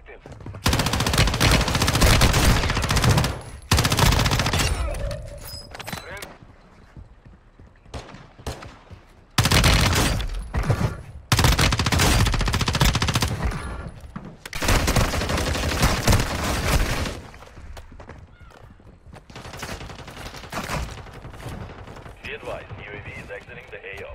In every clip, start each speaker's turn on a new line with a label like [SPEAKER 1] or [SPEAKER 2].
[SPEAKER 1] active.
[SPEAKER 2] Be advised, UAV is exiting the AO.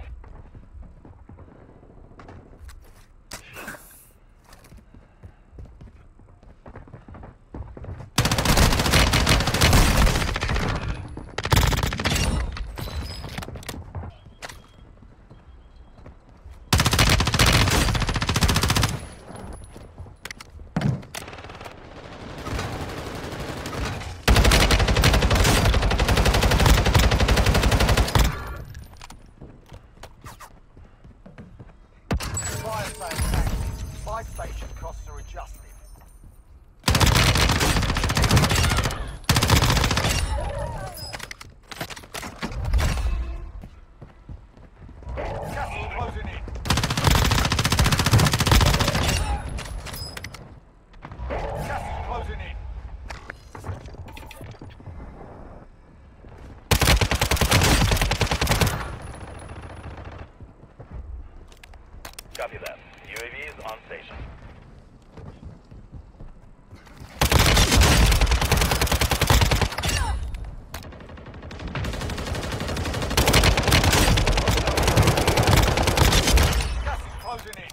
[SPEAKER 1] Buy station costs are adjusted. Gas is closing in. Gas is closing in.
[SPEAKER 2] Copy that. UAV is on station.
[SPEAKER 1] Gas is closing in.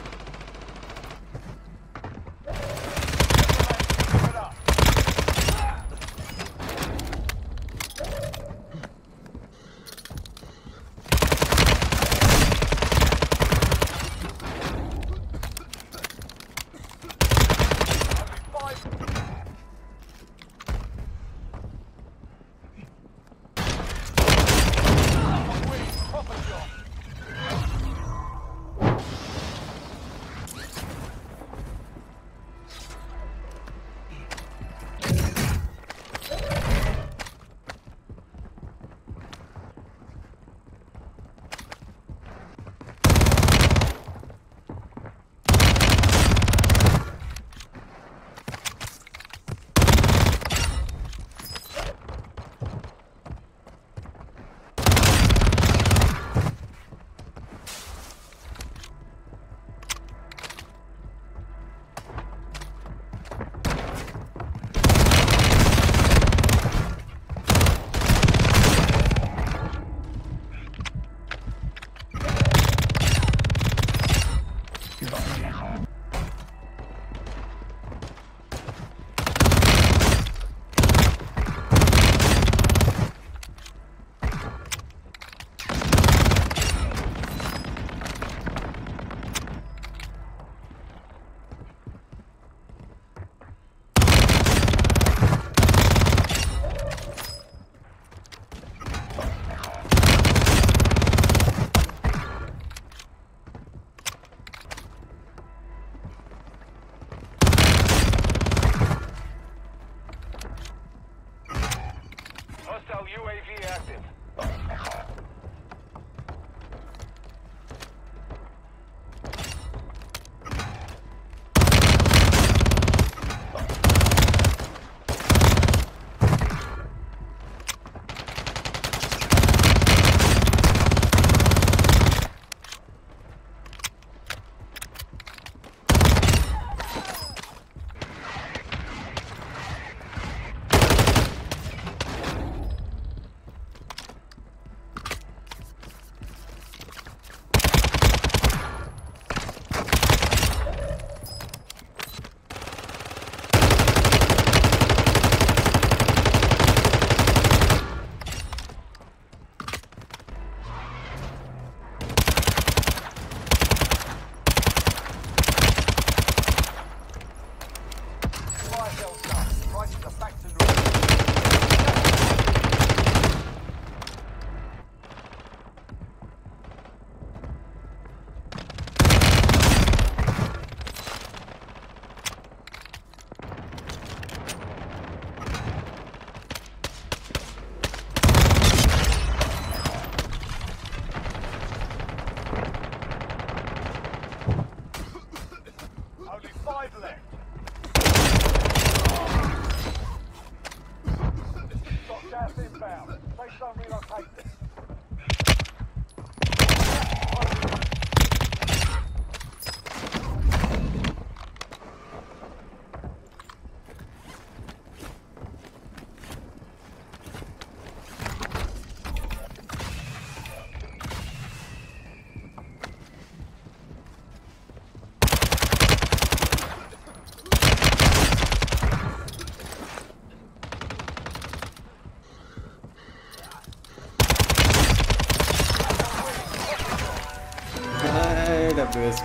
[SPEAKER 1] Get up.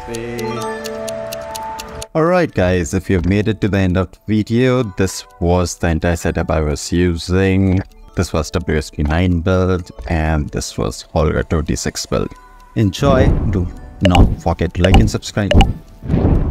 [SPEAKER 3] Alright guys, if you've made it to the end of the video, this was the entire setup I was using. This was WSP9 build and this was Holger 26 build. Enjoy, do not forget to like and subscribe.